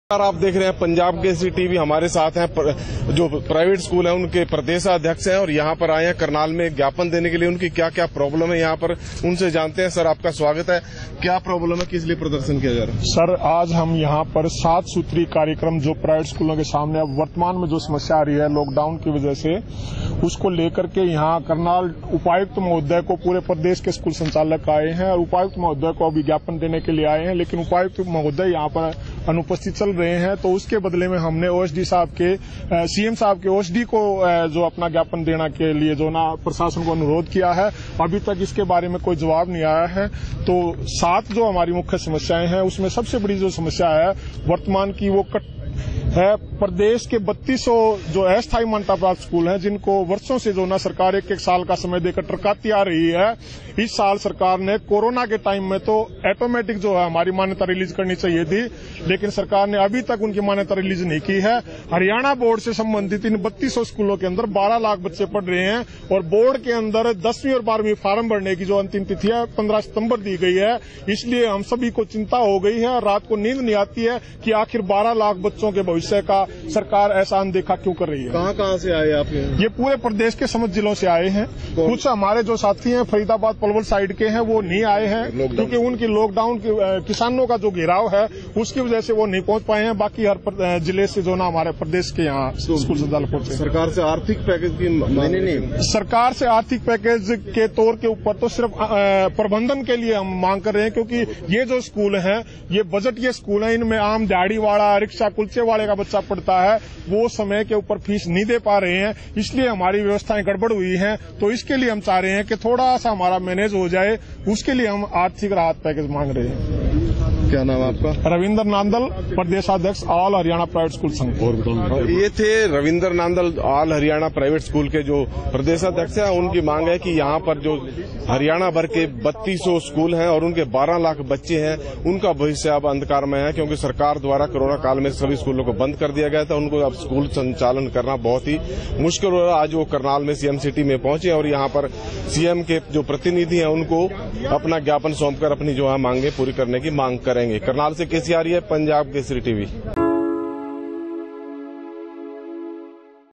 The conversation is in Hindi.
आप देख रहे हैं पंजाब केसरी टीवी। हमारे साथ हैं जो प्राइवेट स्कूल है उनके प्रदेशाध्यक्ष हैं और यहाँ पर आए हैं करनाल में ज्ञापन देने के लिए। उनकी क्या क्या प्रॉब्लम है यहाँ पर उनसे जानते हैं। सर, आपका स्वागत है। क्या प्रॉब्लम है, किस लिए प्रदर्शन किया जा रहा है? सर, आज हम यहाँ पर 7 सूत्री कार्यक्रम जो प्राइवेट स्कूलों के सामने अब वर्तमान में जो समस्या आ रही है लॉकडाउन की वजह से, उसको लेकर के यहाँ करनाल उपायुक्त महोदय को पूरे प्रदेश के स्कूल संचालक आए हैं और उपायुक्त महोदय को अभी ज्ञापन देने के लिए आए हैं, लेकिन उपायुक्त महोदय यहाँ पर अनुपस्थित चल रहे हैं। तो उसके बदले में हमने ओएसडी साहब के सीएम साहब के ओएसडी को जो अपना ज्ञापन देने के लिए जो ना प्रशासन को अनुरोध किया है। अभी तक इसके बारे में कोई जवाब नहीं आया है। तो 7 जो हमारी मुख्य समस्याएं हैं उसमें सबसे बड़ी जो समस्या है वर्तमान की वो है प्रदेश के 3200 जो अस्थायी मान्यता प्राप्त स्कूल हैं, जिनको वर्षों से जो ना सरकार एक साल का समय देकर टरकाती आ रही है। इस साल सरकार ने कोरोना के टाइम में तो ऑटोमेटिक जो है हमारी मान्यता रिलीज करनी चाहिए थी, लेकिन सरकार ने अभी तक उनकी मान्यता रिलीज नहीं की है। हरियाणा बोर्ड से संबंधित इन 3200 स्कूलों के अंदर 12 लाख बच्चे पढ़ रहे हैं और बोर्ड के अंदर 10वीं और 12वीं फार्म भरने की जो अंतिम तिथि है 15 सितंबर दी गई है। इसलिए हम सभी को चिंता हो गई है और रात को नींद नहीं आती है कि आखिर 12 लाख बच्चों के भविष्य का सरकार ऐसा अनदेखा क्यों कर रही है। कहाँ से आए आप? ये पूरे प्रदेश के समस्त जिलों से आए हैं। कुछ हमारे जो साथी हैं फरीदाबाद पलवल साइड के हैं वो नहीं आए हैं क्योंकि उनकी लॉकडाउन किसानों का जो घेराव है उसकी वजह से वो नहीं पहुंच पाए हैं। बाकी हर जिले से जो ना हमारे प्रदेश के यहाँ स्कूल संचालक पहुंचे। सरकार से आर्थिक पैकेज की नहीं, सरकार से आर्थिक पैकेज के तौर के ऊपर तो सिर्फ प्रबंधन के लिए हम मांग कर रहे हैं, क्योंकि ये जो स्कूल हैं ये बजटीय स्कूल हैं। इनमें आम दिहाड़ी वाला रिक्शा कुलचे वाले का बच्चा पढ़ता है, वो समय के ऊपर फीस नहीं दे पा रहे हैं, इसलिए हमारी व्यवस्थाएं गड़बड़ हुई हैं। तो इसके लिए हम चाह रहे हैं कि थोड़ा सा हमारा मैनेज हो जाए, उसके लिए हम आर्थिक राहत पैकेज मांग रहे हैं। क्या नाम आपका? रविंद्र नांदल, प्रदेशाध्यक्ष ऑल हरियाणा प्राइवेट स्कूल संघ। ये थे Ravindra Nandal, all Haryana private school के जो प्रदेशाध्यक्ष हैं। उनकी मांग है कि यहाँ पर जो हरियाणा भर के 3200 स्कूल हैं और उनके 12 लाख बच्चे हैं, उनका भविष्य अब अंधकार में है, क्योंकि सरकार द्वारा कोरोना काल में सभी स्कूलों को बंद कर दिया गया था। उनको अब स्कूल संचालन करना बहुत ही मुश्किल हो रहा है। आज वो करनाल में सीएम सिटी में पहुंचे और यहाँ पर सीएम के जो प्रतिनिधि हैं उनको अपना ज्ञापन सौंपकर अपनी जो है मांगे पूरी करने की मांग करेंगे। करनाल से केसी आ रही है, पंजाब केसरी टीवी।